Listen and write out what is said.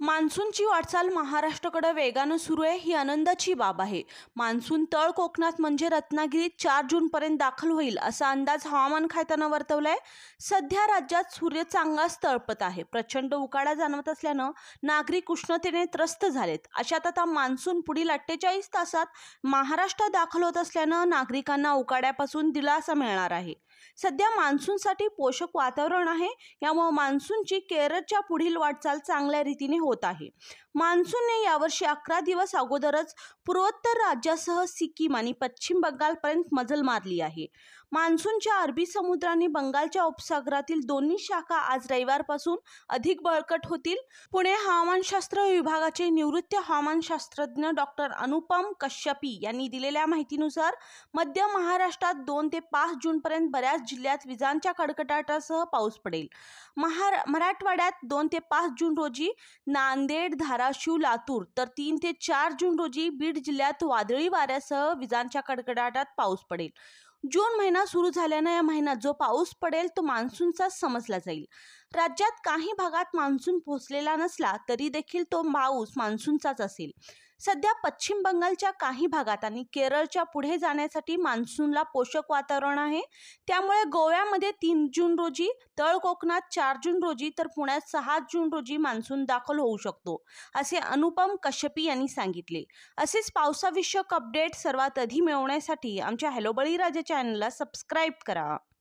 मान्सूनची वाटचाल महाराष्ट्राकडे वेगानं सुरू आहे ही आनंदाची बाब आहे। मान्सून तळ कोकणात म्हणजे रत्नागिरीत 4 जूनपर्यंत दाखल होईल असा अंदाज हवामान खात्यानं वर्तवलाय। सध्या राज्यात सूर्य चांगलाच तळपत आहे। प्रचंड उकाडा जाणवत असल्यानं नागरिक उष्णतेने त्रस्त झालेत। अशात आता मान्सून पुढील 48 तासात महाराष्ट्रात दाखल होत असल्यानं नागरिकांना उकाड्यापासून दिलासा मिळणार आहे। सध्या मान्सूनसाठी पोषक वातावरण आहे, यामुळे मान्सूनची केरळच्या पुढील वाटचाल चांगल्या रीतीने होत आहे। मान्सूनने यावर्षी 11 दिवस अगोदरच पूर्वोत्तर राज्यासह सिक्कीम आणि पश्चिम बंगालपर्यंत मजल मारली आहे। मान्सूनच्या अरबी समुद्राने बंगालच्या उपसागरातील दोन्ही शाखा आज रविवारपासून अधिक बळकट होतील। पुणे हवामानशास्त्र विभागाचे निवृत्त हवामानशास्त्रज्ञ डॉक्टर अनुपम कश्यपी यांनी दिलेल्या माहितीनुसार मध्य महाराष्ट्रात 2 ते 5 जूनपर्यंत बऱ्याच जिल्ह्यात विजांच्या कडकडाटासह पाऊस पडेल। मराठवाड्यात 2 ते 5 जून रोजी नांदेड, धाराशिव, लातूर तर 3 ते 4 जून रोजी बीड जिल्ह्यात वादळी वाऱ्यासह विजांच्या कडकडाटात पाऊस पडेल। जून महिना सुरू झाल्यानं या महिन्यात जो पाऊस पडेल तो मान्सूनचाच समजला जाईल। राज्यात काही भागात मान्सून पोहोचलेला नसला तरी देखील तो पाऊस मान्सूनचाच असेल। सध्या पश्चिम बंगालच्या काही भागात आणि केरळच्या पुढे जाण्यासाठी मान्सूनला पोषक वातावरण आहे। त्यामुळे गोव्यामध्ये 3 जून रोजी, तळ कोकणात 4 जून रोजी तर पुण्यात 6 जून रोजी मान्सून दाखल होऊ शकतो, असे अनुपम कश्यपी यांनी सांगितले। असेच पावसाविषयक अपडेट सर्वात आधी मिळवण्यासाठी आमच्या हॅलो बळीराजा चॅनलला सबस्क्राईब करा।